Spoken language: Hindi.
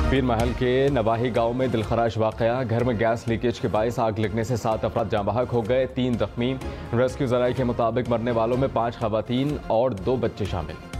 पीर महल के नवाही गांव में दिलखराश वाकया। घर में गैस लीकेज के बायस आग लगने से 7 अफराद जाँ बहक हो गए, 3 जख्मी। रेस्क्यू जराये के मुताबिक मरने वालों में 5 खवातीन और 2 बच्चे शामिल।